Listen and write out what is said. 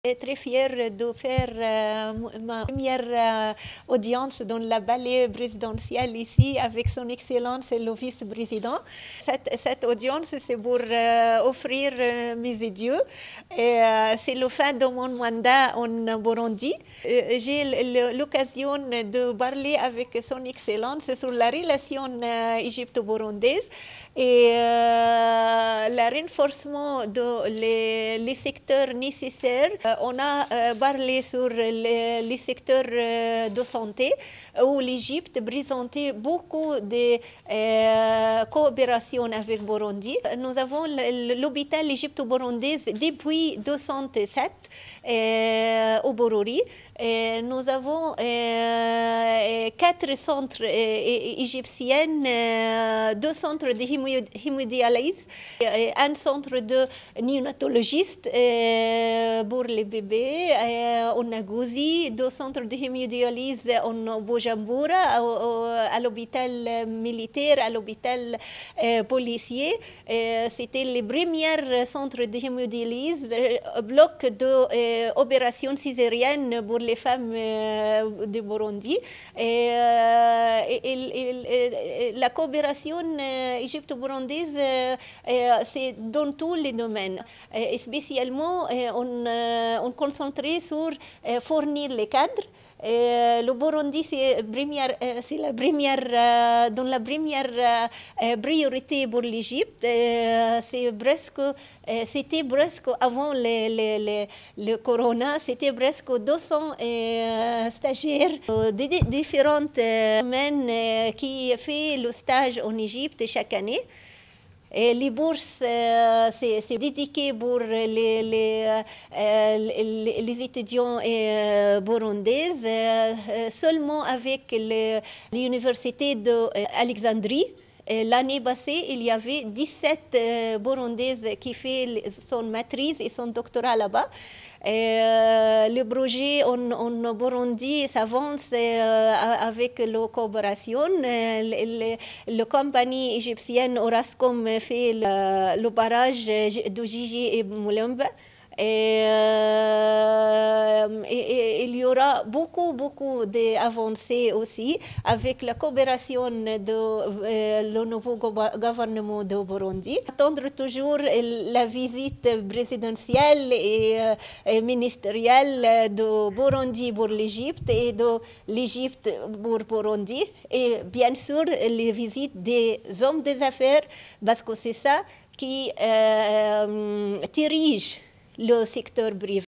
Très fière de faire ma première audience dans la ballet présidentielle ici avec son Excellence le vice-président. Cette audience, c'est pour offrir mes adieux. C'est le fin de mon mandat en Burundi. J'ai l'occasion de parler avec son Excellence sur la relation égypto-burundaise et le renforcement les secteurs nécessaires. On a parlé sur les secteurs de santé où l'Égypte présentait beaucoup de coopération avec Burundi. Nous avons l'hôpital égypto-burundais depuis 2007 au Bururi. Nous avons 4 centres égyptiens, 2 centres de hémodialyse, un centre de néonatologiste pour les bébés en Agouzi, 2 centres de hémodialyse en Bujumbura, à l'hôpital militaire, à l'hôpital policier. C'était les premiers centres de hémodialyse, bloc d'opérations césariennes pour les femmes de Burundi. La coopération égypto-burundaise, c'est dans tous les domaines. Spécialement, on concentrait sur fournir les cadres. Le Burundi, c'est la première, dans la première priorité pour l'Égypte. C'était presque avant le corona, c'était presque 200 stagiaires de différents domaines qui font le stage en Égypte chaque année. Et les bourses, c'est dédié pour les étudiants burundais, seulement avec l'université d'Alexandrie. L'année passée, il y avait 17 Burundaises qui font son maîtrise et son doctorat là-bas. Le projet en Burundi s'avance avec la coopération. La compagnie égyptienne Orascom fait le barrage de Gigi et Moulemba. Il y aura beaucoup d'avancées aussi avec la coopération de le nouveau gouvernement de Burundi. Attendre toujours la visite présidentielle et ministérielle de Burundi pour l'Égypte et de l'Égypte pour Burundi. Et bien sûr, les visites des hommes des affaires, parce que c'est ça qui dirige le secteur privé.